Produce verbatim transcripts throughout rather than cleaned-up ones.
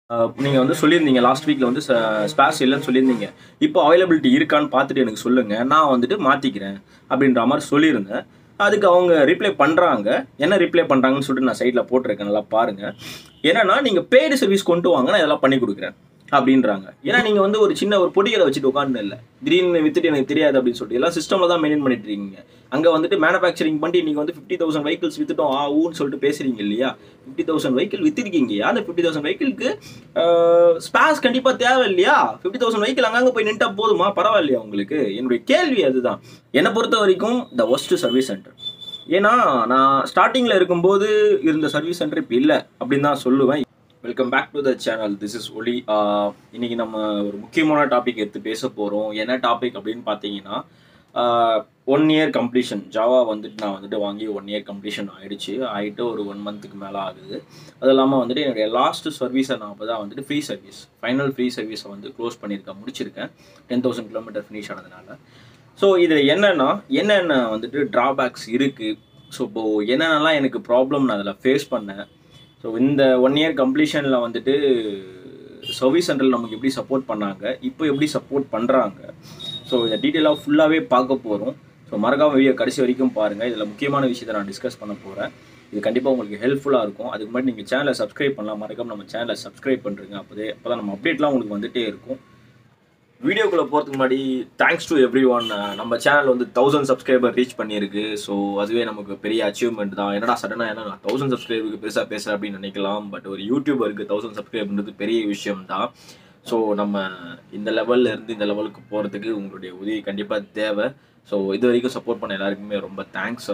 நீங்க வந்து சொல்லியிருந்தீங்க லாஸ்ட் வீக்ல வந்து ஸ்பேஸ் இல்லைன்னு சொல்லியிருந்தீங்க. இப்போ அவைலபிலிட்டி இருக்கான்னு பார்த்துட்டு எனக்கு சொல்லுங்க. நான் வந்துட்டு மாத்திக்கிறேன் அப்படின்ற மாதிரி சொல்லியிருந்தேன். அதுக்கு அவங்க ரிப்ளை பண்றாங்க. என்ன ரிப்ளை பண்றாங்கன்னு சொல்லிட்டு நான் சைட்ல போட்டிருக்கேன். நல்லா பாருங்க. என்னன்னா நீங்க பெய்டு சர்வீஸ் கொண்டு வாங்க, நான் இதெல்லாம் பண்ணி கொடுக்குறேன் அப்படின்றாங்க. ஏன்னா நீங்க வந்து ஒரு சின்ன ஒரு பொடிகளை வச்சுட்டு உட்காந்து இல்லை, திடீர்னு வித்துட்டு எனக்கு தெரியாது அப்படின்னு சொல்லிட்டு எல்லாம் சிஸ்டம்ல தான் மெயின்டைன் பண்ணிட்டு இருக்கீங்க. அங்க வந்துட்டு மேனுஃபேக்சரிங் பண்ணி நீங்க வந்து ஃபிஃப்டி தௌசண்ட் வெஹிக்கிள்ஸ் வித்துட்டோம் ஆ ஊன்னு சொல்லிட்டு பேசுறீங்க இல்லையா? ஃபிஃப்டி தௌசண்ட் வெஹிக்கிள் வித்துருக்கீங்க. அந்த ஃபிஃப்டி தௌசண்ட் வெஹிக்கிளுக்கு ஸ்பேஸ் கண்டிப்பா தேவை இல்லையா? ஃபிஃப்டி தௌசண்ட் வெஹிக்கிள் அங்கங்க போய் நின்ட்டா போதுமா? பரவாயில்லையா உங்களுக்கு? என்னுடைய கேள்வி அதுதான். என்னை பொறுத்த வரைக்கும் த ஒஸ்ட் சர்வீஸ் சென்டர். ஏன்னா நான் ஸ்டார்டிங்ல இருக்கும்போது இருந்த சர்வீஸ் சென்டர் இப்போ இல்லை அப்படின்னு தான் சொல்லுவேன். Welcome back to the channel. This is Oli. இன்னைக்கு நம்ம ஒரு முக்கியமான டாபிக் எடுத்து பேச போகிறோம். என்ன டாபிக் அப்படின்னு பார்த்தீங்கன்னா, ஒன் இயர் கம்ப்ளீஷன். ஜாவா வந்துட்டு நான் வந்துட்டு வாங்கி ஒன் இயர் கம்ப்ளீஷன் ஆகிடுச்சு. ஆகிட்டு ஒரு ஒன் மந்த்துக்கு மேலே ஆகுது. அது இல்லாமல் வந்துட்டு என்னுடைய லாஸ்ட் சர்வீஸை நான் அப்போ தான் வந்துட்டு ஃப்ரீ சர்வீஸ் ஃபைனல் ஃப்ரீ சர்வீஸை வந்து க்ளோஸ் பண்ணியிருக்கேன், முடிச்சிருக்கேன். டென் தௌசண்ட் கிலோமீட்டர் ஃபினிஷ் ஆனதுனால. ஸோ இதில் என்னென்னா என்னென்ன வந்துட்டு ட்ராபேக்ஸ் இருக்குது, ஸோ இப்போது என்னென்னலாம் எனக்கு ப்ராப்ளம் நான் அதில் ஃபேஸ் பண்ணேன். ஸோ இந்த ஒன் இயர் கம்ப்ளீஷனில் வந்துட்டு சர்வீஸ் சென்டரில் நமக்கு எப்படி சப்போர்ட் பண்ணாங்க, இப்போ எப்படி சப்போர்ட் பண்ணுறாங்க, ஸோ இதை டீட்டெயிலாக ஃபுல்லாகவே பார்க்க போகிறோம். ஸோ மறக்காம வீடியோ கடைசி வரைக்கும் பாருங்கள். இதில் முக்கியமான விஷயத்தை நான் டிஸ்கஸ் பண்ண போகிறேன். இது கண்டிப்பாக உங்களுக்கு ஹெல்ப்ஃபுல்லாக இருக்கும். அதுக்கு முன்னாடி நீங்கள் சேனலை சப்ஸ்கிரைப் பண்ணலாம். மறக்காம நம்ம சேனலை சப்ஸ்கிரைப் பண்ணுறீங்க. அப்போதே அப்போ தான் நம்ம அப்டேட்லாம் உங்களுக்கு வந்துகிட்டே இருக்கும். வீடியோக்குள்ளே போகிறதுக்கு முன்னாடி தேங்க்ஸ் டு எவ்ரி ஒன். நம்ம சேனல் வந்து தௌசண்ட் சப்ஸ்கிரைபர் ரீச் பண்ணியிருக்கு. ஸோ அதுவே நமக்கு பெரிய அச்சீவ்மெண்ட் தான். என்னடா சடனாக ஏன்னா நான் தௌசண்ட் சப்ஸ்கிரைபருக்கு பெருசாக பேசுகிறேன் அப்படின்னு நினைக்கலாம். பட் ஒரு யூடியூபருக்கு தௌசண்ட் சப்ஸ்கிரைபர்ன்றது பெரிய விஷயம் தான். ஸோ நம்ம இந்த லெவலில் இருந்து இந்த லெவலுக்கு போகிறதுக்கு உங்களுடைய உதவி கண்டிப்பாக தேவை. ஸோ இது வரைக்கும் சப்போர்ட் பண்ண எல்லாருக்குமே ரொம்ப தேங்க்ஸ்.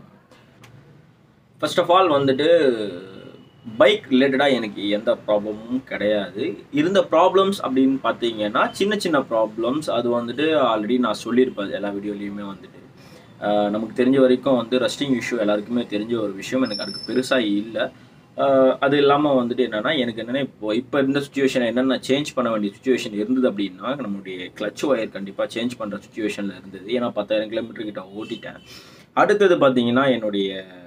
ஃபர்ஸ்ட் ஆஃப் ஆல் வந்துட்டு பைக் ரிலேட்டடாக எனக்கு எந்த ப்ராப்ளமும் கிடையாது. இருந்த ப்ராப்ளம்ஸ் அப்படின்னு பார்த்தீங்கன்னா சின்ன சின்ன ப்ராப்ளம்ஸ். அது வந்துட்டு ஆல்ரெடி நான் சொல்லியிருப்பேன் எல்லா வீடியோலையுமே. வந்துட்டு நமக்கு தெரிஞ்ச வரைக்கும் வந்து ரஸ்டிங் இஷ்யூ எல்லாருக்குமே தெரிஞ்ச ஒரு விஷயம். எனக்கு அதுக்கு பெருசாக இல்லை. அது இல்லாமல் வந்துட்டு என்னென்னா எனக்கு என்னென்னா இப்போ இப்போ இருந்த சுச்சுவேஷன் என்னென்ன சேஞ்ச் பண்ண வேண்டிய சுச்சுவேஷன் இருந்தது அப்படின்னா, நம்மளுடைய கிளச் ஒயர் கண்டிப்பாக சேஞ்ச் பண்ணுற சுச்சுவேஷனில் இருந்தது. ஏன்னா பத்தாயிரம் கிலோமீட்டர் கிட்ட ஓட்டிட்டேன். அடுத்தது பார்த்தீங்கன்னா என்னுடைய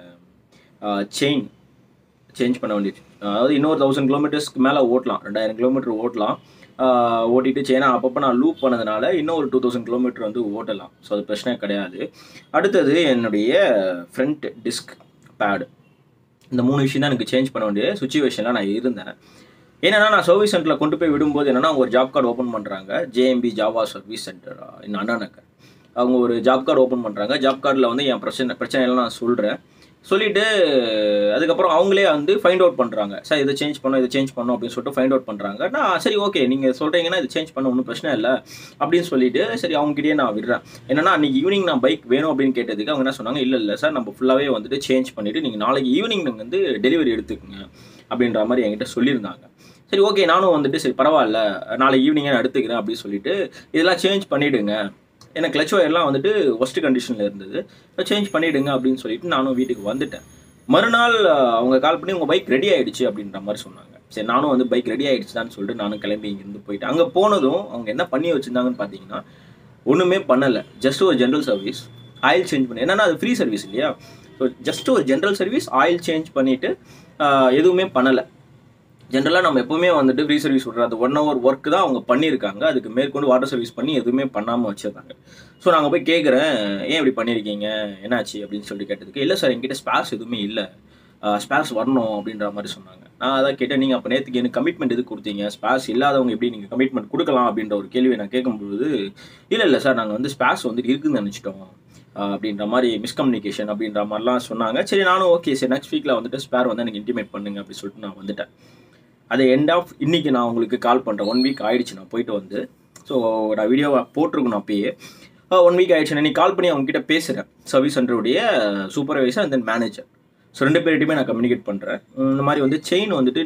செயின் சேஞ்ச் பண்ண வேண்டியது. அதாவது இன்னொரு தௌசண்ட் கிலோமீட்டர்ஸ்க்கு மேலே ஓட்டலாம், ரெண்டாயிரம் கிலோமீட்டர் ஓட்டலாம். ஓட்டிட்டு செயினா அப்பப்போ நான் லூப் பண்ணதுனால இன்னும் ஒரு டூ தௌசண்ட் கிலோமீட்டர் வந்து ஓட்டலாம். ஸோ அது பிரச்சனை கிடையாது. அடுத்தது என்னுடைய ஃப்ரண்ட் டிஸ்க் பேடு. இந்த மூணு விஷயம் தான் எனக்கு சேஞ்ச் பண்ண வேண்டிய சுச்சுவேஷனில் நான் இருந்தேன். ஏன்னா நான் சர்வீஸ் சென்டரில் கொண்டு போய் விடும்போது என்னென்னா அவங்க ஒரு ஜாப் கார்டு ஓப்பன் பண்ணுறாங்க. ஜேஎம்பி ஜாவா சர்வீஸ் சென்டர் இன்னும் அண்ணா நகர். அவங்க ஒரு ஜாப் கார்டு ஓப்பன் பண்ணுறாங்க. ஜாப் கார்டில் வந்து என் பிரச்சனை பிரச்சனையெல்லாம் நான் சொல்கிறேன். சொல்லிவிட்டு அதுக்கப்புறம் அவங்களே வந்து ஃபைண்ட் அவுட் பண்ணுறாங்க. சார் இதை சேஞ்ச் பண்ணோம் இதை சேஞ்ச் பண்ணோம் அப்படின்னு சொல்லிட்டு ஃபைண்ட் அவுட் பண்ணுறாங்க. நான் சரி ஓகே நீங்கள் சொல்கிறீங்கன்னா இது சேஞ்ச் பண்ண ஒன்றும் பிரச்சனை இல்லை அப்படின்னு சொல்லிட்டு சரி அவங்ககிட்டயே நான் விடுறேன். என்னன்னா அன்றைக்கி ஈவினிங் நான் பைக் வேணும் அப்படின்னு கேட்டதுக்கு அவங்க என்ன சொன்னாங்க, இல்லை இல்லை சார் நம்ம ஃபுல்லாகவே வந்துட்டு சேஞ்ச் பண்ணிவிட்டு நீங்கள் நாளைக்கு ஈவினிங் நீங்கள் வந்து டெலிவரி எடுத்துக்கோங்க அப்படின்ற மாதிரி என்கிட்ட சொல்லியிருந்தாங்க. சரி ஓகே நானும் வந்துட்டு சரி பரவாயில்ல நாளைக்கு ஈவினிங்கே நான் எடுத்துக்கிறேன் அப்படின்னு சொல்லிட்டு இதெல்லாம் சேஞ்ச் பண்ணிவிடுங்க. எனக்கு கிளச் ஒயர்லாம் வந்துட்டு ஒஸ்ட் கண்டிஷனில் இருந்தது, சேஞ்ச் பண்ணிவிடுங்க அப்படின்னு சொல்லிட்டு நானும் வீட்டுக்கு வந்துட்டேன். மறுநாள் அவங்க கால் பண்ணி உங்கள் பைக் ரெடி ஆகிடுச்சு அப்படின்ற மாதிரி சொன்னாங்க. சரி நானும் வந்து பைக் ரெடி ஆகிடுச்சுதான்னு சொல்லிட்டு நானும் கிளம்பி இங்கேருந்து போயிட்டேன். அங்கே போனதும் அவங்க என்ன பண்ணி வச்சுருந்தாங்கன்னு பார்த்தீங்கன்னா ஒன்றுமே பண்ணலை. ஜஸ்ட் ஒரு ஜென்ரல் சர்வீஸ், ஆயில் சேஞ்ச் பண்ணி, என்னென்னா அது ஃப்ரீ சர்வீஸ் இல்லையா? ஸோ ஜஸ்ட் ஒரு ஜென்ரல் சர்வீஸ், ஆயில் சேஞ்ச் பண்ணிவிட்டு எதுவுமே பண்ணலை. ஜென்ரலாக நம்ம எப்போவுமே வந்துட்டு ஃப்ரீ சர்வீஸ் விட்ற அந்த ஒன் ஹவர் ஒர்க்கு தான் அவங்க பண்ணியிருக்காங்க. அதுக்கு மேற்கொண்டு வாட்டர் சர்வீஸ் பண்ணி எதுவுமே பண்ணாமல் வச்சுருந்தாங்க. ஸோ நாங்கள் போய் கேட்குறேன், ஏன் இப்படி பண்ணியிருக்கீங்க என்னாச்சு அப்படின்னு சொல்லிட்டு கேட்டதுக்கு, இல்லை சார் என்கிட்ட ஸ்பேர்ஸ் எதுவுமே இல்லை, ஸ்பேர்ஸ் வரணும் அப்படின்ற மாதிரி சொன்னாங்க. நான் அதான் கேட்டேன், நீங்கள் அப்போ நேற்றுக்கு எனக்கு கமிட்மெண்ட் எது கொடுத்தீங்க, ஸ்பேர்ஸ் இல்லாதவங்க எப்படி நீங்கள் கமிட்மெண்ட் கொடுக்கலாம் அப்படின்ற ஒரு கேள்வியை நான் கேட்கும்போது, இல்லை இல்லை சார் நாங்கள் வந்து ஸ்பேர்ஸ் வந்துட்டு இருக்குதுன்னு நினச்சிட்டோம் அப்படின்ற மாதிரி மிஸ்கம்யூனிகேஷன் அப்படின்ற மாதிரிலாம் சொன்னாங்க. சரி நானும் ஓகே சரி நெக்ஸ்ட் வீக்கில் வந்துட்டு ஸ்பேர் வந்து எனக்கு இன்டிமேட் பண்ணுங்க அப்படின்னு சொல்லிட்டு நான் வந்துட்டேன். அது எண்ட் ஆஃப் இன்றைக்கி நான் உங்களுக்கு கால் பண்ணுறேன். ஒன் வீக் ஆகிடுச்சு நான் போயிட்டு வந்து. ஸோ நான் வீடியோவை போட்டிருக்கணும் அப்பயே. ஒன் வீக் ஆகிடுச்சு. நான் கால் பண்ணி அவங்ககிட்ட பேசுகிறேன், சர்வீஸ் சென்டருடைய supervisor and then manager. So ரெண்டு பேர்கிட்டையுமே நான் கம்யூனிகேட் பண்ணுறேன். இந்த மாதிரி வந்து செயின் வந்துட்டு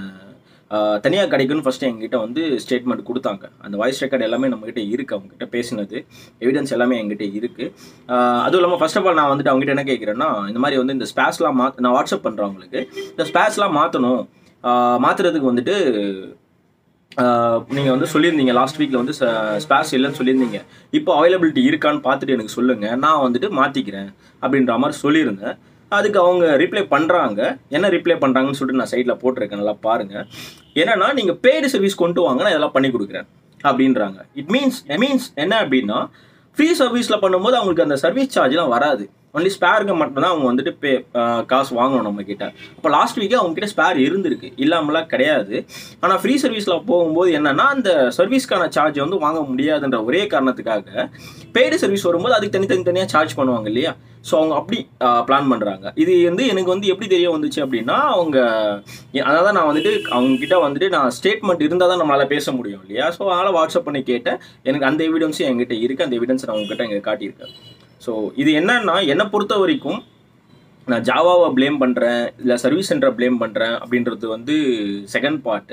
நீங்கள் தனியாக கிடைக்குன்னு ஃபஸ்ட்டு எங்ககிட்ட வந்து ஸ்டேட்மெண்ட் கொடுத்தாங்க. அந்த வாய்ஸ் ரெக்கார்டு எல்லாமே நம்மகிட்ட இருக்குது, அவங்ககிட்ட பேசினது எவிடன்ஸ் எல்லாமே எங்கிட்ட இருக்குது. அதுவும் இல்லாமல் ஃபர்ஸ்ட் ஆஃப் ஆல் நான் வந்துட்டு அவங்ககிட்ட என்ன கேட்குறேன்னா, இந்த மாதிரி வந்து இந்த ஸ்பேர்ஸ்லாம் மா நான் வாட்ஸ்அப் பண்ணுறேன் அவங்களுக்கு, இந்த ஸ்பேர்ஸ்லாம் மாற்றணும், மாற்றுறதுக்கு வந்துட்டு நீங்கள் வந்து சொல்லியிருந்தீங்க லாஸ்ட் வீக்கில் வந்து ஸ்பேர்ஸ் இல்லைன்னு சொல்லியிருந்தீங்க. இப்போ அவைலபிலிட்டி இருக்கான்னு பார்த்துட்டு எனக்கு சொல்லுங்கள், நான் வந்துட்டு மாற்றிக்கிறேன் அப்படின்ற மாதிரி சொல்லியிருந்தேன். அதுக்கு அவங்க ரிப்ளை பண்ணுறாங்க. என்ன ரிப்ளை பண்ணுறாங்கன்னு சொல்லிட்டு நான் சைட்டில் போட்டிருக்கேன், நல்லா பாருங்கள். என்னன்னா, நீங்கள் பெய்டு சர்வீஸ் கொண்டு வாங்க, நான் இதெல்லாம் பண்ணி கொடுக்குறேன் அப்படின்றாங்க. இட் மீன்ஸ் மீன்ஸ் என்ன அப்படின்னா, ஃப்ரீ சர்வீஸில் பண்ணும்போது அவங்களுக்கு அந்த சர்வீஸ் சார்ஜ்லாம் வராது. ஒன்லி ஸ்பேருக்கு மட்டும்தான் அவங்க வந்துட்டு பே காசு வாங்கணும் நம்மக்கிட்ட. அப்போ லாஸ்ட் வீக்கே அவங்ககிட்ட ஸ்பேர் இருந்திருக்கு, இல்லாமலாம் கிடையாது. ஆனால் ஃப்ரீ சர்வீஸில் போகும்போது என்னென்னா, அந்த சர்வீஸ்க்கான சார்ஜை வந்து வாங்க முடியாதுன்ற ஒரே காரணத்துக்காக பெய்டு சர்வீஸ் வரும்போது அதுக்கு தனி தனி தனியாக சார்ஜ் பண்ணுவாங்க இல்லையா? ஸோ அவங்க அப்படி பிளான் பண்ணுறாங்க. இது வந்து எனக்கு வந்து எப்படி தெரிய வந்துச்சு அப்படின்னா, அவங்க அதாவது நான் வந்துட்டு அவங்ககிட்ட வந்துட்டு நான் ஸ்டேட்மெண்ட் இருந்தால் தான் நம்மளால் பேச முடியும் இல்லையா? ஸோ அதனால் வாட்ஸ்அப் பண்ணி கேட்டேன். எனக்கு அந்த எவிடன்ஸும் என்கிட்ட இருக்குது. அந்த எவிடன்ஸ் நான் உங்ககிட்ட எங்கே காட்டியிருக்கேன். ஸோ இது என்னன்னா, என்னை பொறுத்த வரைக்கும் நான் ஜாவாவை ப்ளேம் பண்ணுறேன், இல்லை சர்வீஸ் சென்டரை ப்ளேம் பண்ணுறேன் அப்படின்றது வந்து செகண்ட் பார்ட்டு.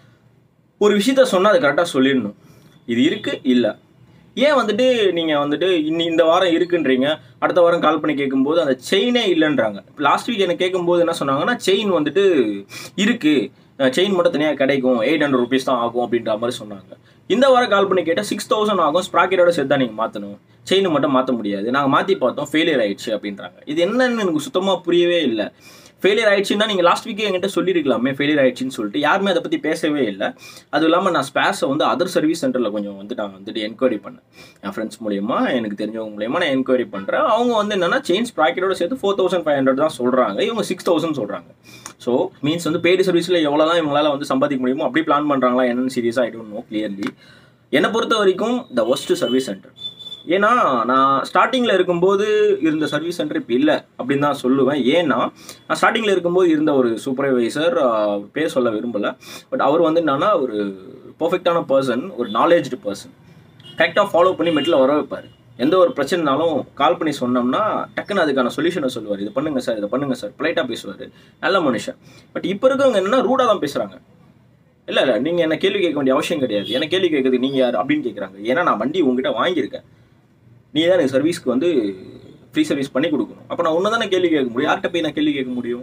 ஒரு விஷயத்த சொன்னால் அது கரெக்டாக சொல்லிடணும். இது இருக்குது இல்லை, ஏன் வந்துட்டு நீங்கள் வந்துட்டு இன்னி இந்த வாரம் இருக்குன்றீங்க, அடுத்த வாரம் கால் பண்ணி கேட்கும்போது அந்த செயினே இல்லைன்றாங்க. லாஸ்ட் வீக் எனக்கு கேட்கும்போது என்ன சொன்னாங்கன்னா, செயின் வந்துட்டு இருக்குது, செயின் மட்டும் தனியாக கிடைக்கும், எயிட் ஹண்ட்ரட் ருபீஸ் தான் ஆகும் அப்படின்ற மாதிரி சொன்னாங்க. இந்த வாரம் கால் பண்ணி கேட்டால் சிக்ஸ் தௌசண்ட் ஆகும், ஸ்ப்ராக்கெட்டோட சேர்த்து தான் நீங்கள் மாற்றணும், செயின் மட்டும் மாற்ற முடியாது, நாங்கள் மாற்றி பார்த்தோம் ஃபெயிலியர் ஆயிடுச்சு அப்படின்றாங்க. இது என்னன்னு எனக்கு சுத்தமாக புரியவே இல்லை. ஃபெயிலியர் ஆயிடுச்சுன்னா நீங்கள் லாஸ்ட் வீக்கே என்கிட்ட சொல்லியிருக்கலாமே ஃபெயிலியர் ஆயிடுச்சுன்னு சொல்லிட்டு. யாருமே அதை பற்றி பேசவே இல்லை. அதுவும் இல்லாமல் நான் ஸ்பேர்ஸை வந்து அதர் சர்வீஸ் சென்டரில் கொஞ்சம் வந்து நான் வந்துட்டு என்கொயரி பண்ணேன். என் ஃப்ரெண்ட்ஸ் மூலியமா, எனக்கு தெரிஞ்சவங்க மூலியமாக நான் என்கொயரி பண்ணுறேன். அவங்க வந்து என்னென்னா, செயின் ஸ்ப்ராக்கெட்டோட சேர்த்து ஃபோர் தௌசண்ட் ஃபைவ் ஹண்ட்ரட் தான் சொல்கிறாங்க, இவங்க சிக்ஸ் தௌசண்ட் சொல்கிறாங்க. ஸோ மீன்ஸ் வந்து பெய்டு சர்வீஸில் எவ்வளோ தான் இவங்களால் வந்து சம்பாதிக்க முடியுமோ அப்படி பிளான் பண்ணுறாங்களா என்னென்னு சீரியஸாக ஐ டோன்ட் நோ கிளியர்லி. என்னை பொறுத்த வரைக்கும் த ஒஸ்ட் சர்வீஸ் சென்டர். ஏன்னா நான் ஸ்டார்டிங்கில் இருக்கும்போது இருந்த சர்வீஸ் சென்டர் இப்போ இல்லை அப்படின்னு தான் சொல்லுவேன். ஏன்னா நான் ஸ்டார்டிங்கில் இருக்கும்போது இருந்த ஒரு சூப்பர்வைசர், பேர் சொல்ல விரும்பலை, பட் அவர் வந்து என்னன்னா ஒரு பர்ஃபெக்டான பர்சன், ஒரு நாலேஜ்டு பர்சன், கரெக்டாக ஃபாலோ பண்ணி மெட்டில் வர வைப்பார். எந்த ஒரு பிரச்சனைனாலும் கால் பண்ணி சொன்னோம்னா டக்குன்னு அதுக்கான சொல்யூஷனை சொல்லுவார். இது பண்ணுங்க சார், இதை பண்ணுங்க சார், பிளைட்டாக பேசுவார், நல்ல மனுஷன். பட் இப்போ இருக்கவங்க என்னென்னா ரூடாக தான் பேசுகிறாங்க. இல்லை இல்லை நீங்கள் என்ன கேள்வி கேட்க வேண்டிய அவசியம் கிடையாது, என்ன கேள்வி கேட்குறது நீங்கள் யார் அப்படின்னு கேட்குறாங்க. ஏன்னா நான் வண்டி உங்ககிட்ட வாங்கியிருக்கேன், நீ தான் எனக்கு சர்வீஸ்க்கு வந்து ஃப்ரீ சர்வீஸ் பண்ணி கொடுக்கணும். அப்போ நான் ஒன்று தானே கேள்வி கேட்க முடியும், யார்கிட்ட போய் நான் கேள்வி கேட்க முடியும்?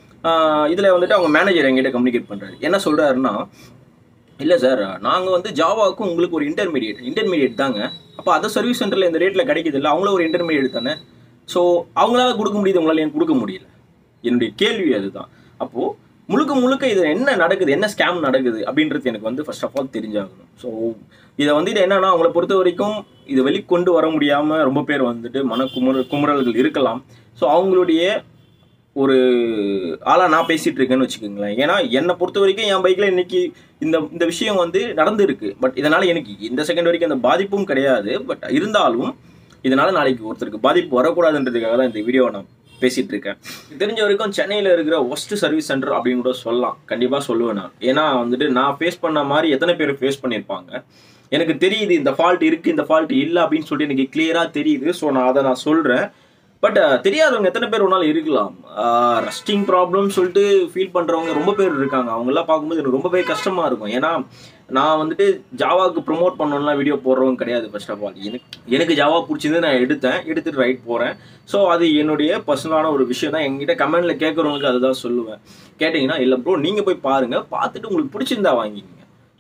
இதில் வந்துட்டு அவங்க மேனேஜர் எங்கிட்ட கம்யூனிகேட் பண்ணுறாரு. என்ன சொல்கிறாருன்னா, இல்லை சார், நாங்கள் வந்து ஜாவாவுக்கும் உங்களுக்கு ஒரு இன்டர்மீடியட் இன்டர்மீடியட் தாங்க. அப்போ அதர் சர்வீஸ் சென்டரில் இந்த ரேட்டில் கிடைக்கிது இல்லை, அவங்களும் ஒரு இன்டர்மீடியட் தானே. ஸோ அவங்களால கொடுக்க முடியுது, உங்களால் எனக்கு கொடுக்க முடியல. என்னுடைய கேள்வி அதுதான். அப்போது முழுக்க முழுக்க இது என்ன நடக்குது, என்ன ஸ்கேம் நடக்குது அப்படின்றது எனக்கு வந்து ஃபர்ஸ்ட் ஆஃப் ஆல் தெரிஞ்சாகணும். ஸோ இதை வந்து இது என்னன்னா, அவங்கள பொறுத்த வரைக்கும் இதை வெளிக்கொண்டு வர முடியாமல் ரொம்ப பேர் வந்துட்டு மன குமுற குமுறல்கள் இருக்கலாம். ஸோ அவங்களுடைய ஒரு ஆளாக நான் பேசிகிட்டு இருக்கேன்னு வச்சுக்கோங்களேன். ஏன்னா என்னை பொறுத்த வரைக்கும் என் பைக்கில் இன்னைக்கு இந்த இந்த விஷயம் வந்து நடந்துருக்கு. பட் இதனால் எனக்கு இந்த செகண்ட் வரைக்கும் அந்த பாதிப்பும் கிடையாது. பட் இருந்தாலும் இதனால் நாளைக்கு ஒருத்தருக்கு பாதிப்பு வரக்கூடாதுன்றதுக்காக தான் இந்த வீடியோவை நான் பேசிகிட்டு இருக்கேன். தெரிஞ்ச வரைக்கும் சென்னையில் இருக்கிற ஒஸ்ட் சர்வீஸ் சென்டர் அப்படின்னு கூட சொல்லலாம், கண்டிப்பாக சொல்லுவேன் நான். ஏன்னா வந்துட்டு நான் ஃபேஸ் பண்ண மாதிரி எத்தனை பேர் ஃபேஸ் பண்ணியிருப்பாங்க எனக்கு தெரியுது. இந்த ஃபால்ட் இருக்குது, இந்த ஃபால்ட் இல்லை அப்படின்னு சொல்லிட்டு எனக்கு கிளியராக தெரியுது. ஸோ நான் அதை நான் சொல்கிறேன். பட் தெரியாதவங்க எத்தனை பேர் ஒன்றாலும் இருக்கலாம். ரஸ்டிங் ப்ராப்ளம் சொல்லிட்டு ஃபீல் பண்ணுறவங்க ரொம்ப பேர் இருக்காங்க. அவங்கெல்லாம் பார்க்கும்போது எனக்கு ரொம்பவே கஷ்டமாக இருக்கும். ஏன்னா நான் வந்துட்டு ஜாவாவுக்கு ப்ரொமோட் பண்ணணும்லாம் வீடியோ போடுறவங்க கிடையாது. ஃபர்ஸ்ட் ஆஃப் ஆல் எனக்கு எனக்கு ஜாவா பிடிச்சிருந்து நான் எடுத்தேன், எடுத்துகிட்டு ரைட் போகிறேன். ஸோ அது என்னுடைய பர்சனலான ஒரு விஷயம் தான். எங்கிட்ட கமெண்டில் கேட்குறவங்களுக்கு அதுதான் சொல்லுவேன். கேட்டிங்கன்னா இல்லை ப்ரோ, நீங்கள் போய் பாருங்கள், பார்த்துட்டு உங்களுக்கு பிடிச்சிருந்தா வாங்கிக்கிங்க.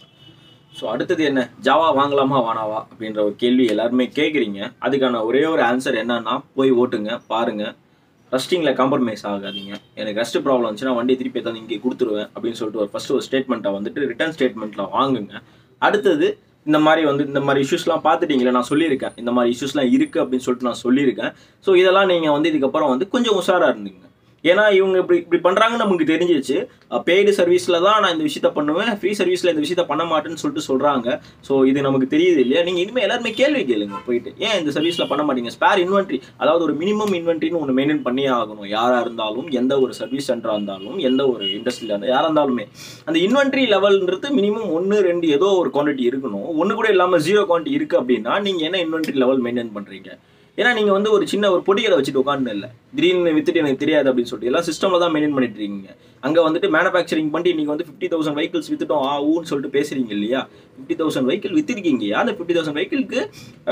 ஸோ அடுத்தது என்ன, ஜாவா வாங்கலாமா வானாவா அப்படின்ற ஒரு கேள்வி எல்லாருமே கேட்குறீங்க. அதுக்கான ஒரே ஒரு ஆன்சர் என்னன்னா, போய் ஓட்டுங்க, பாருங்கள், ரஸ்டிங்கில் காம்ப்ரமைஸ் ஆகாதீங்க. எனக்கு ரஸ்ட் ப்ராப்ளம் வந்துச்சுன்னா வண்டியை திருப்பி தான் இங்கே கொடுத்துருவேன் அப்படின்னு சொல்லிட்டு ஒரு ஃபஸ்ட்டு ஒரு ஸ்டேட்மெண்ட்டை வந்துட்டு ரிட்டர்ன் ஸ்டேட்மெண்ட்டில் வாங்குங்க. அடுத்தது இந்த மாதிரி வந்து இந்த மாதிரி இஷ்யூஸ்லாம் பார்த்துட்டீங்களே, நான் சொல்லியிருக்கேன் இந்த மாதிரி இஷ்யூஸ்லாம் இருக்குது அப்படின்னு சொல்லிட்டு நான் சொல்லியிருக்கேன். ஸோ இதெல்லாம் நீங்கள் வந்து இதுக்கப்புறம் வந்து கொஞ்சம் உஷாராக இருந்தீங்க. ஏன்னா இவங்க இப்படி இப்படி பண்ணுறாங்கன்னு நமக்கு தெரிஞ்சிச்சு. பெய்டு சர்வீஸில் தான் நான் இந்த விஷயத்த பண்ணுவேன், ஃப்ரீ சர்வீஸில் இந்த விஷயத்த பண்ண மாட்டேன்னு சொல்லிட்டு சொல்கிறாங்க. ஸோ இது நமக்கு தெரியுது இல்லையா? நீங்கள் இனிமேல் எல்லாருமே கேள்வி கேளுங்க போயிட்டு, ஏன் இந்த சர்வீஸில் பண்ண மாட்டீங்க? ஸ்பேர் இன்வென்ட்ரி, அதாவது ஒரு மினிமம் இன்வென்ட்ரின்னு ஒன்று மெயின்டைன் பண்ணியே ஆகணும். யாராக இருந்தாலும், எந்த ஒரு சர்வீஸ் சென்டராக இருந்தாலும், எந்த ஒரு இண்டஸ்ட்ரியில் இருந்தால் யாராக இருந்தாலுமே அந்த இன்வென்ட்ரி லெவல்ன்றது மினிமம் ஒன்று ரெண்டு ஏதோ ஒரு குவான்டிட்டி இருக்கணும். ஒன்று கூட இல்லாமல் ஜீரோ குவான்டிட்டி இருக்குது அப்படின்னா நீங்கள் என்ன இன்வென்ட்ரி லெவல் மெயின்டைன் பண்ணுறீங்க? ஏன்னா நீங்கள் வந்து ஒரு சின்ன ஒரு பொட்டிகளை வச்சுட்டு உட்காந்து இல்லை, திடீர்னு வித்துட்டு எனக்கு தெரியாது அப்படின்னு சொல்லிட்டு எல்லாம் சிஸ்டமில் தான் மெயின்டைன் பண்ணிட்டு இருக்கீங்க. அங்கே வந்துட்டு மேனுஃபேக்சரிங் பண்ணி நீங்கள் வந்து ஃபிஃப்டி தௌசண்ட் வெஹிக்கிள்ஸ் வித்துட்டோம் ஆ ஊன்னு சொல்லிட்டு பேசுறீங்க இல்லையா? ஃபிஃப்டி தௌசண்ட் வெஹிக்கிள் வித்துருக்கீங்க. அந்த ஃபிஃப்டி தௌசண்ட் வெஹிக்கிளுக்கு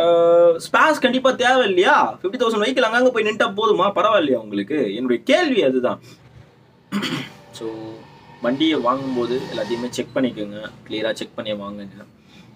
ஸ்பேஸ் கண்டிப்பாக தேவை இல்லையா? ஃபிஃப்டி தௌசண்ட் வெஹிக்கிள் அங்கங்கே போய் நின்ட்டா போதுமா? பரவாயில்லையா உங்களுக்கு? என்னுடைய கேள்வி அதுதான். ஸோ வண்டியை வாங்கும்போது எல்லாத்தையுமே செக் பண்ணிக்கோங்க, கிளியராக செக் பண்ணி வாங்குங்க.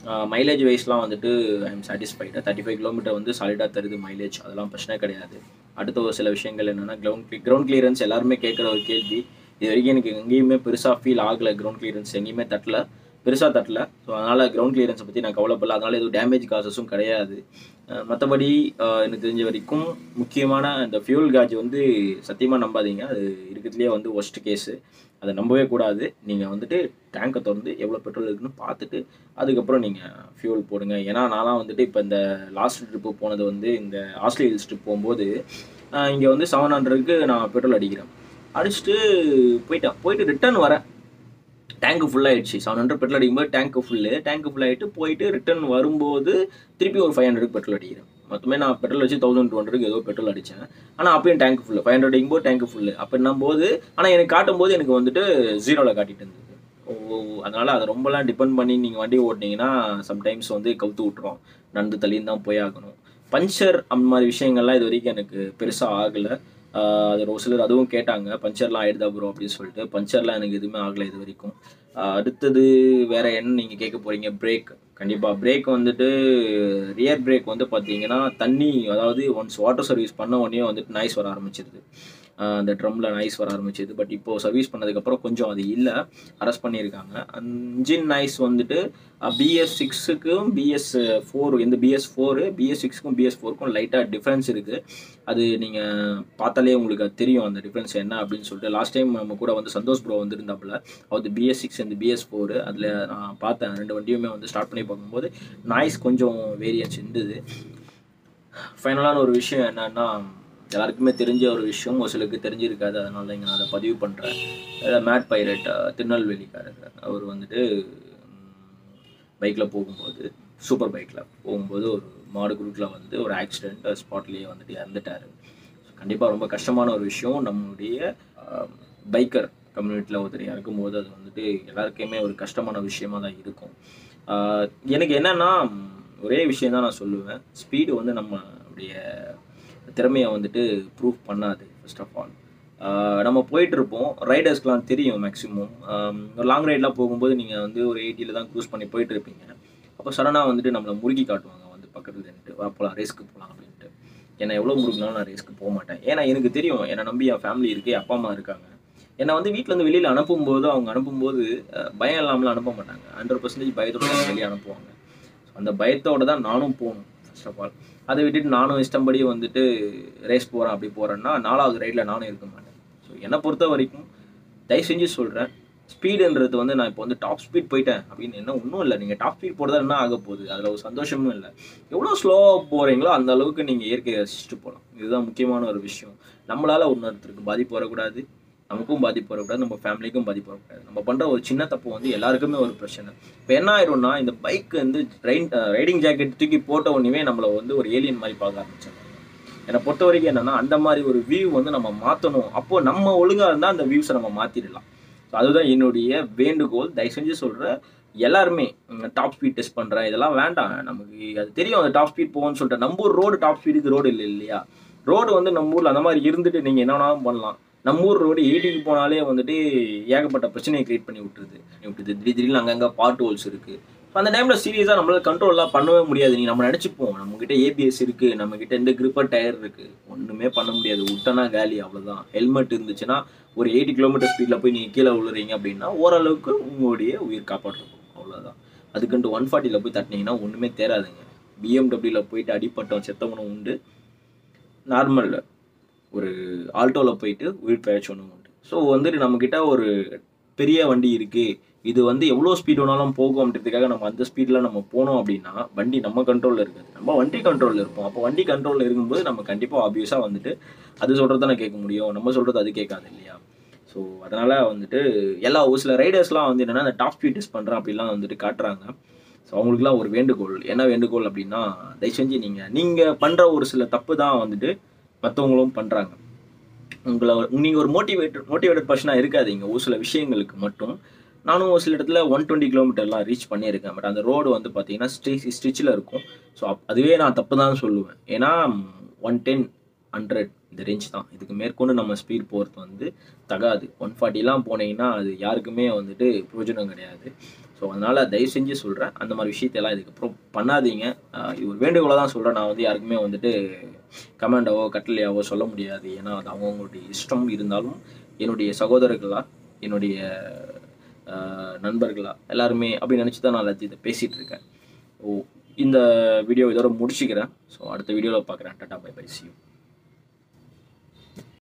மைலேஜ் வைஸ்லாம் வந்துட்டு I am satisfied. Thirty five kilometre வந்து சாலிடாக தருது மைலேஜ், அதெல்லாம் பிரச்சனை கிடையாது. அடுத்த ஒரு சில விஷயங்கள் என்னென்னா கிரவுண்ட் கிரவுண்ட் கிளியரன்ஸ் எல்லாருமே கேட்குற ஒரு கேள்வி. இது வரைக்கும் எனக்கு எங்கேயுமே பெருசாக ஃபீல் ஆகலை, கிரவுண்ட் கிளியரன்ஸ் எங்கேயுமே தட்டல, பெருசாக தட்டல. ஸோ அதனால் கிரவுண்ட் கிளியரன்ஸை பற்றி நான் கவலைப்படல. அதனால் எதுவும் டேமேஜ் காசஸும் கிடையாது. மற்றபடி எனக்கு தெரிஞ்ச வரைக்கும் முக்கியமான இந்த ஃபியூல் காஜ் வந்து சத்தியமாக நம்பாதீங்க. அது இருக்கிறதுலேயே வந்து ஒஸ்ட் கேஸு. அதை நம்பவே கூடாது. நீங்கள் வந்துட்டு டேங்கை திறந்து எவ்வளோ பெட்ரோல் இருக்குன்னு பார்த்துட்டு அதுக்கப்புறம் நீங்கள் ஃபியூல் போடுங்க. ஏன்னா நான்லாம் வந்துட்டு இப்போ இந்த லாஸ்ட் ட்ரிப்பு போனது வந்து இந்த ஆஸ்ட்ரேலியா ஹில்ஸ் ட்ரிப் போகும்போது இங்கே வந்து செவன் ஹண்ட்ரடுக்கு நான் பெட்ரோல் அடிக்கிறேன். அடிச்சுட்டு போயிட்டேன். போயிட்டு ரிட்டர்ன் வரேன், டேங்க்கு ஃபுல்லாகிடுச்சு. செவன் ஹண்ட்ரட் பெட்ரோல் அடிக்கும்போது டேங்க்கு ஃபுல்லு டேங்க்கு ஃபுல்லாகிட்டு போயிட்டு ரிட்டர்ன் வரும்போது திருப்பி ஒரு ஃபைவ் ஹண்ட்ரட் பெட்ரோல் அடிக்கிறேன். மொத்தமே நான் பெட்ரோல் வச்சு தௌசண்ட் டூ ஹண்ட்ரடுக்கு ஏதோ பெட்ரோல் அடித்தேன். ஆனால் அப்பயும் டேங்க் ஃபுல்லு, ஃபைவ் ஹண்ட்ரட் அடிக்கும்போது டேங்க் ஃபுல்லு. அப்படின்னும் போது ஆனால் எனக்கு காட்டும் போது எனக்கு வந்துட்டு ஜீரோவில் காட்டிட்டு இருந்தது. ஓ அதனால் அதை ரொம்பலாம் டிபெண்ட் பண்ணி நீங்கள் வண்டி ஓட்டினீங்கன்னா சம்டைம்ஸ் வந்து கவுத்து விட்ருவோம், நடந்து தள்ளின்னு தான் போய் ஆகணும். பஞ்சர் அந்த மாதிரி விஷயங்கள்லாம் இது வரைக்கும் எனக்கு பெருசாக ஆகலை. அது ஒரு சிலர் அதுவும் கேட்டாங்க, பஞ்சர்லாம் ஆகிடுதா ப்ரோ அப்படின்னு சொல்லிட்டு. பஞ்சர்லாம் எனக்கு எதுவுமே ஆகலை இது வரைக்கும். அடுத்தது வேறு என்ன நீங்கள் கேட்க போகிறீங்க? பிரேக். கண்டிப்பாக பிரேக் வந்துட்டு ரியர் பிரேக் வந்து பார்த்தீங்கன்னா தண்ணி, அதாவது ஒன்ஸ் வாட்டர் சர்வீஸ் பண்ண உடனே வந்துட்டு நாய்ஸ் வர ஆரம்பிச்சிருது, அந்த ட்ரம்மில் நாய்ஸ் வர ஆரம்பிச்சிது. பட் இப்போது சர்வீஸ் பண்ணதுக்கப்புறம் கொஞ்சம் அது இல்லை, அரெஸ்ட் பண்ணியிருக்காங்க. இன்ஜின் நாய்ஸ் வந்துட்டு பிஎஸ் சிக்ஸுக்கும் பிஎஸ் ஃபோர், இந்த பிஎஸ் ஃபோரு பிஎஸ் சிக்ஸுக்கும் பிஎஸ் ஃபோருக்கும் லைட்டாக டிஃப்ரென்ஸ் இருக்குது. அது நீங்கள் பார்த்தாலே உங்களுக்கு அது தெரியும் அந்த டிஃப்ரென்ஸ் என்ன அப்படின்னு சொல்லிட்டு. லாஸ்ட் டைம் நம்ம கூட வந்து சந்தோஷ் ப்ரோ வந்துருந்தாப்புல, அது பிஎஸ் சிக்ஸ் இந்த பிஎஸ் ஃபோரு. அதில் நான் பார்த்தேன், ரெண்டு வண்டியுமே வந்து ஸ்டார்ட் பண்ணி பார்க்கும்போது நாய்ஸ் கொஞ்சம் வேரியன்ஸ் இருந்தது. ஃபைனலான ஒரு விஷயம் என்னன்னா, எல்லாருக்குமே தெரிஞ்ச ஒரு விஷயம், ஒரு சிலருக்கு தெரிஞ்சிருக்காது, அதனால இங்கே நான் அதை பதிவு பண்ணுறேன். மேட் பைரட் திருநெல்வேலிக்காரர், அவர் வந்துட்டு பைக்கில் போகும்போது, சூப்பர் பைக்கில் போகும்போது ஒரு மாடு குரூட்டில் வந்து ஒரு ஆக்சிடெண்ட், ஸ்பாட்லேயே வந்துட்டு இறந்துட்டார். கண்டிப்பாக ரொம்ப கஷ்டமான ஒரு விஷயம். நம்மளுடைய பைக்கர் கம்யூனிட்டியில் ஒருத்தர் இறக்கும்போது அது வந்துட்டு எல்லாருக்குமே ஒரு கஷ்டமான விஷயமாக தான் இருக்கும். எனக்கு என்னென்னா ஒரே விஷயம் தான் நான் சொல்லுவேன், ஸ்பீடு வந்து நம்மளுடைய திறமையை வந்துட்டு ப்ரூவ் பண்ணாது. ஃபர்ஸ்ட் ஆஃப் ஆல் நம்ம போயிட்டுருப்போம், ரைடர்ஸ்க்கெலாம் தெரியும் மேக்ஸிமம். ஒரு லாங் ரைடெலாம் போகும்போது நீங்கள் வந்து ஒரு எயிட்டியில் தான் க்ரூஸ் பண்ணி போயிட்டுருப்பீங்க. அப்போ சடனாக வந்துட்டு நம்மளை முறுக்கி காட்டுவாங்க வந்து பக்கத்தில் நின்றுட்டு, வா போகலாம் ரேஸ்க்கு போகலாம் அப்படின்ட்டு. ஏன்னா எவ்வளோ முறுக்குனாலும் நான் ரேஸ்க்கு போக மாட்டேன். ஏன்னா எனக்கு தெரியும், என்னை நம்பி என் ஃபேமிலி இருக்குது, அப்பா அம்மா இருக்காங்க. என்னை வந்து வீட்டிலேருந்து வெளியில் அனுப்பும்போது அவங்க அனுப்பும்போது பயம் இல்லாமலாம் அனுப்ப மாட்டாங்க, ஹண்ட்ரட் பர்சன்டேஜ் பயத்தோடு வெளியே அனுப்புவாங்க. ஸோ அந்த பயத்தோடு தான் நானும் போகணும் ஃபர்ஸ்ட் ஆஃப் ஆல். அதை விட்டுட்டு நானும் இஷ்டம்படி வந்துட்டு ரேஸ் போகிறேன் அப்படி போகிறேன்னா நாலாவது ரைடில் நானும் இருக்க மாட்டேன். ஸோ என்னை பொறுத்த வரைக்கும் தயவு செஞ்சு சொல்கிறேன், ஸ்பீடுன்றது வந்து நான் இப்போ வந்து டாப் ஸ்பீட் போயிட்டேன் அப்படின்னு என்ன ஒன்றும் இல்லை. நீங்கள் டாப் ஸ்பீட் போகிறதா என்ன ஆக போகுது, அதில் ஒரு சந்தோஷமும் இல்லை. எவ்வளோ ஸ்லோவாக போகிறீங்களோ அந்த அளவுக்கு நீங்கள் இயற்கையை ரசிச்சுட்டு போகலாம். இதுதான் முக்கியமான ஒரு விஷயம். நம்மளால் இன்னொருத்தருக்கு பாதிப்பு வரக்கூடாது, நமக்கும் பாதிப்பு வரக்கூடாது, நம்ம ஃபேமிலிக்கும் பாதிப்பு வரக்கூடாது. நம்ம பண்ணுற ஒரு சின்ன தப்பு வந்து எல்லாருக்குமே ஒரு பிரச்சனை. இப்போ என்ன ஆயிரும்னா, இந்த பைக் வந்து ரைட் ரைடிங் ஜாக்கெட் தூக்கி போட்ட உடனே நம்மளை வந்து ஒரு ஏலியன் மாதிரி பார்க்க ஆரம்பிச்சாங்க. என்னை பொறுத்த வரைக்கும் என்னென்னா, அந்த மாதிரி ஒரு வியூ வந்து நம்ம மாற்றணும். அப்போது நம்ம ஒழுங்காக இருந்தால் அந்த வியூஸை நம்ம மாற்றிடலாம். ஸோ அதுதான் என்னுடைய வேண்டுகோள். தயவு செஞ்சு சொல்கிறேன், எல்லாருமே டாப் ஸ்பீட் டெஸ்ட் பண்ணுறேன் இதெல்லாம் வேண்டாம். நமக்கு அது தெரியும் அந்த டாப் ஸ்பீட் போகும்னு சொல்லிட்டு. நம்ம ஊர் ரோடு டாப் ஸ்பீடுக்கு ரோடு இல்லை இல்லையா? ரோடு வந்து நம்ம ஊரில் அந்த மாதிரி இருந்துட்டு நீங்கள் என்ன வேணாலும் பண்ணலாம். நம்ம ஊர் ரோடு எயிட்டிக்கு போனாலே வந்துட்டு ஏகப்பட்ட பிரச்சனையை கிரியேட் பண்ணி விட்டுருது விட்டுது திடீர் திடீர்னு அங்கங்கே பார்ட் ஹோல்ஸ் இருக்குது. அந்த டைமில் சீரியஸாக நம்மளால் கண்ட்ரோல்லாம் பண்ணவே முடியாது. நீ நம்ம நினச்சிப்போம் நம்மக்கிட்ட ஏபிஎஸ் இருக்குது, நம்மக்கிட்ட இந்த கிரிப்பர் டயர் இருக்குது, ஒன்றுமே பண்ண முடியாது. விட்டனா காலி, அவ்வளோதான். ஹெல்மெட் இருந்துச்சுன்னா ஒரு எயிட்டி கிலோமீட்டர் ஸ்பீடில் போய் நீங்கள் கீழே விழுறீங்க அப்படின்னா ஓரளவுக்கு உங்களுடைய உயிர் காப்பாற்றப்படும், அவ்வளோதான். அதுக்குன்ட்டு ஒன் ஃபார்ட்டியில் போய் தட்டினீங்கன்னா ஒன்றுமே தேராதுங்க. பிஎம்டபிள்யூவில் போயிட்டு அடிப்பட்டவன் செத்தவனும் உண்டு, நார்மலில் ஒரு ஆல்டோவில் போயிட்டு உயிர் பிழைச்சவனும் உண்டு. ஸோ வந்துட்டு நம்மக்கிட்ட ஒரு பெரிய வண்டி இருக்குது, இது வந்து எவ்வளோ ஸ்பீட் வேணாலும் போகும் அப்படின்றதுக்காக நம்ம அந்த ஸ்பீடில் நம்ம போனோம் அப்படின்னா வண்டி நம்ம கண்ட்ரோலில் இருக்காது, நம்ம வண்டி கண்ட்ரோலில் இருப்போம். அப்போ வண்டி கண்ட்ரோலில் இருக்கும்போது நம்ம கண்டிப்பாக ஆப்வியஸாக வந்துட்டு அது சொல்கிறது தான் கேட்க முடியும், நம்ம சொல்கிறது அது கேட்காது இல்லையா? ஸோ அதனால் வந்துட்டு எல்லா ஒரு சில ரைடர்ஸ்லாம் வந்து என்னென்னா அந்த டாப் ஸ்பீட் டெஸ்ட் பண்ணுறேன் அப்படிலாம் வந்துட்டு காட்டுறாங்க. ஸோ அவங்களுக்குலாம் ஒரு வேண்டுகோள், என்ன வேண்டுகோள் அப்படின்னா, தயவு செஞ்சு நீங்கள் நீங்கள் பண்ணுற ஒரு சில தப்பு தான் வந்துட்டு மற்றவங்களும் பண்ணுறாங்க. உங்களை நீங்கள் ஒரு மோட்டிவேட்டட் மோட்டிவேட்டட் பர்சனாக இருக்காதீங்க ஒரு சில விஷயங்களுக்கு மட்டும். நானும் ஒரு சில இடத்துல ஒன் டுவெண்ட்டி கிலோமீட்டர்லாம் ரீச் பண்ணியிருக்கேன். பட் அந்த ரோடு வந்து பார்த்தீங்கன்னா ஸ்ட்ரீச் ஸ்ட்ரிச்சில் இருக்கும். ஸோ அப் அதுவே நான் தப்பு தான் சொல்லுவேன். ஏன்னா ஒன் டென் ஹண்ட்ரட் இந்த ரேஞ்ச் தான், இதுக்கு மேற்கொண்டு நம்ம ஸ்பீட் போகிறது வந்து தகாது. ஒன் ஃபார்ட்டிலாம் போனீங்கன்னா அது யாருக்குமே வந்துட்டு பிரயோஜனம் கிடையாது. ஸோ அதனால் தயவு செஞ்சு சொல்கிறேன், அந்த மாதிரி விஷயத்தையெல்லாம் இதுக்கப்புறம் பண்ணாதீங்க. இது ஒரு வேண்டுகோளாக தான் சொல்கிறேன். நான் வந்து யாருக்குமே வந்துட்டு கமெண்டாவோ கட்டளையாவோ சொல்ல முடியாது. ஏன்னா அது அவங்கவுங்களுடைய இஷ்டம். இருந்தாலும் என்னுடைய சகோதரர்களா, என்னுடைய நண்பர்களா எல்லாருமே அப்படி நினச்சி தான் நான் எல்லாத்தையும் இதை பேசிகிட்டு இருக்கேன். ஓ இந்த வீடியோ இதோட முடிச்சுக்கிறேன். ஸோ அடுத்த வீடியோவில் பார்க்குறேன். Tata bye bye, see you.